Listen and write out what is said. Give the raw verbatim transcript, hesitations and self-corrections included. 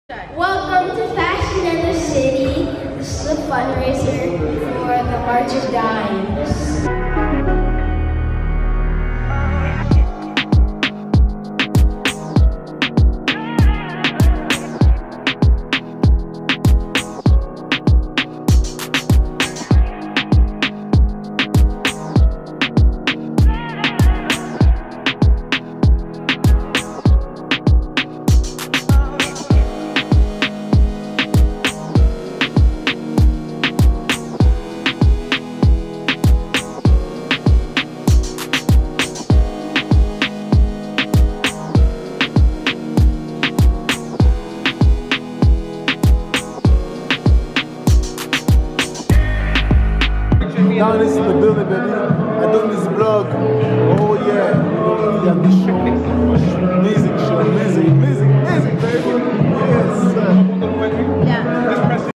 Welcome to Fashion in the City. This is a fundraiser for the March of Dimes. Now this is the building, baby. I done this vlog. Oh yeah, we got this show.